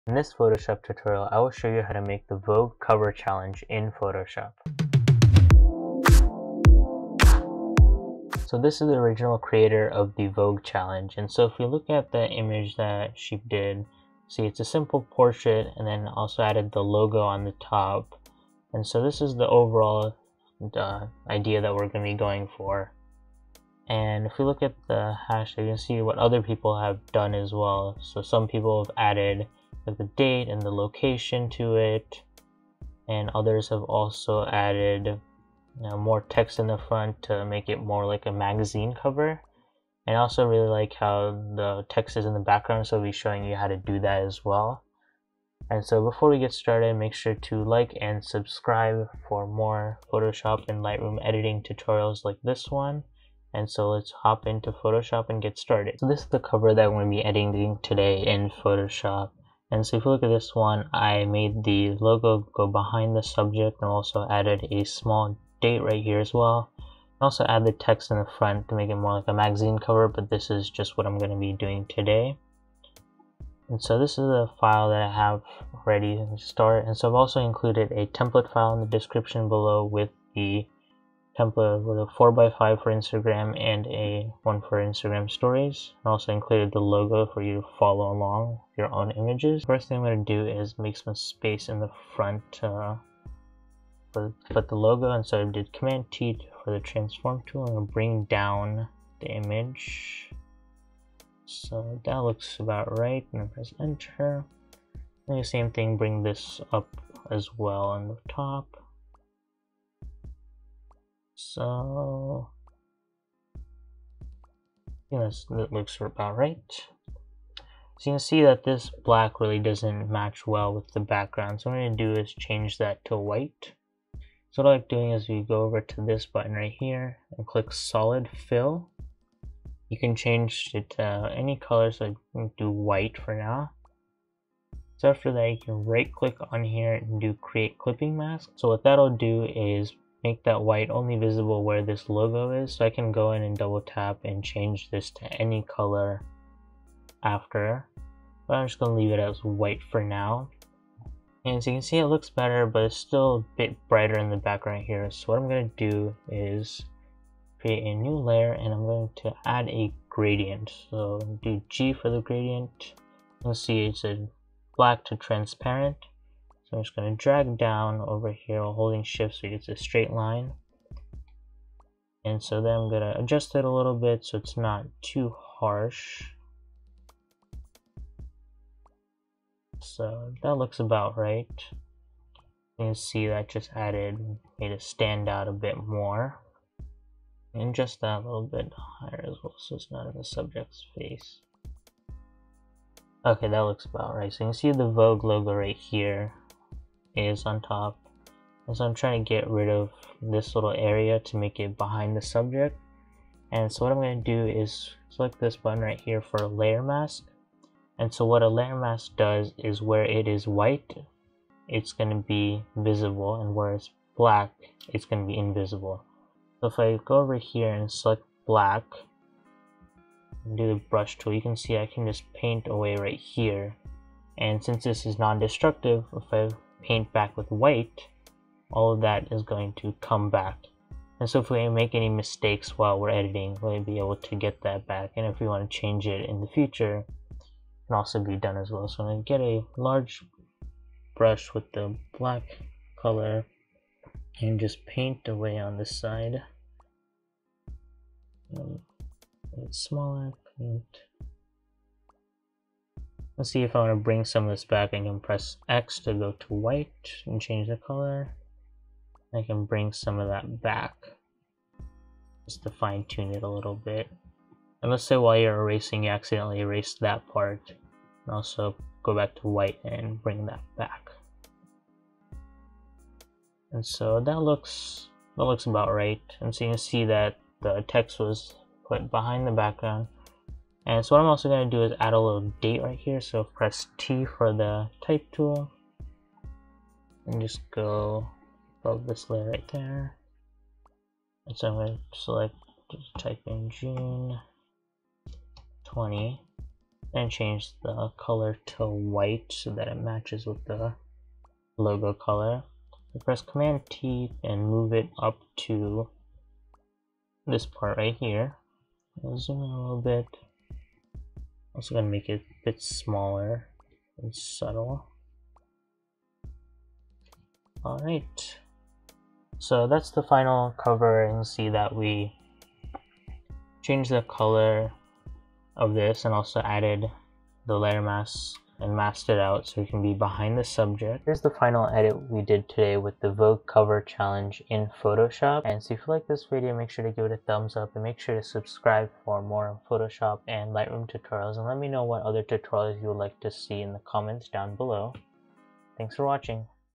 In this Photoshop tutorial, I will show you how to make the Vogue cover challenge in Photoshop. So this is the original creator of the Vogue challenge, and so if you look at the image that she did, see it's a simple portrait and then also added the logo on the top. And so this is the overall idea that we're going to be going for. And if we look at the hashtag, you can see what other people have done as well. So some people have added like the date and the location to it, and others have also added more text in the front to make it more like a magazine cover. And I also really like how the text is in the background, so I'll be showing you how to do that as well. And so before we get started, make sure to like and subscribe for more Photoshop and Lightroom editing tutorials like this one. And so let's hop into Photoshop and get started. So this is the cover that I'm going to be editing today in Photoshop. And so if you look at this one, I made the logo go behind the subject and also added a small date right here as well. I also add the text in the front to make it more like a magazine cover, but this is just what I'm going to be doing today. And so this is a file that I have ready to start. And so I've also included a template file in the description below with the template with a 4x5 for Instagram and a one for Instagram stories. I also included the logo for you to follow along with your own images. First thing I'm going to do is make some space in the front to put the logo, and so I did Command T for the transform tool. I'm going to bring down the image. So that looks about right, and then press enter. And the same thing, bring this up as well on the top. So that looks about right. So you can see that this black really doesn't match well with the background. So what I'm going to do is change that to white. So what I like doing is we go over to this button right here and click solid fill. You can change it to any color, so I can do white for now. So after that, you can right click on here and do create clipping mask. So what that'll do is make that white only visible where this logo is. So I can go in and double tap and change this to any color after. But I'm just going to leave it as white for now. And as you can see, it looks better, but it's still a bit brighter in the background here. So what I'm going to do is create a new layer, and I'm going to add a gradient. So do G for the gradient. You'll see it's a black to transparent. So I'm just going to drag down over here while holding shift so it's a straight line. And so then I'm going to adjust it a little bit so it's not too harsh. So that looks about right. You can see that just made it stand out a bit more. And just that a little bit higher as well, so it's not in the subject's face. Okay, that looks about right. So you can see the Vogue logo right here is on top. And so I'm trying to get rid of this little area to make it behind the subject. And so what I'm going to do is select this button right here for a layer mask. And so what a layer mask does is where it is white, it's going to be visible, and where it's black, it's going to be invisible. So if I go over here and select black and do the brush tool, you can see I can just paint away right here. And since this is non-destructive, if I paint back with white, all of that is going to come back. And so if we make any mistakes while we're editing, we'll be able to get that back. And if we want to change it in the future, it can also be done as well. So I'm going to get a large brush with the black color and just paint away on this side. It's smaller, paint. Let's see if I want to bring some of this back. I can press X to go to white and change the color. I can bring some of that back just to fine tune it a little bit. And let's say while you're erasing, you accidentally erased that part. And also go back to white and bring that back. And so that looks about right. And so you can see that the text was put behind the background. And so what I'm also going to do is add a little date right here. So press T for the type tool and just go above this layer right there. And so I'm going to select, just type in June 20. and change the color to white so that it matches with the logo color. Press Command T and move it up to this part right here. I'll zoom in a little bit. Also gonna make it a bit smaller and subtle. Alright, so that's the final cover, and see that we changed the color of this and also added the layer mask and masked it out so it can be behind the subject. Here's the final edit we did today with the Vogue cover challenge in Photoshop. And so if you like this video, make sure to give it a thumbs up and make sure to subscribe for more Photoshop and Lightroom tutorials, and let me know what other tutorials you would like to see in the comments down below. Thanks for watching.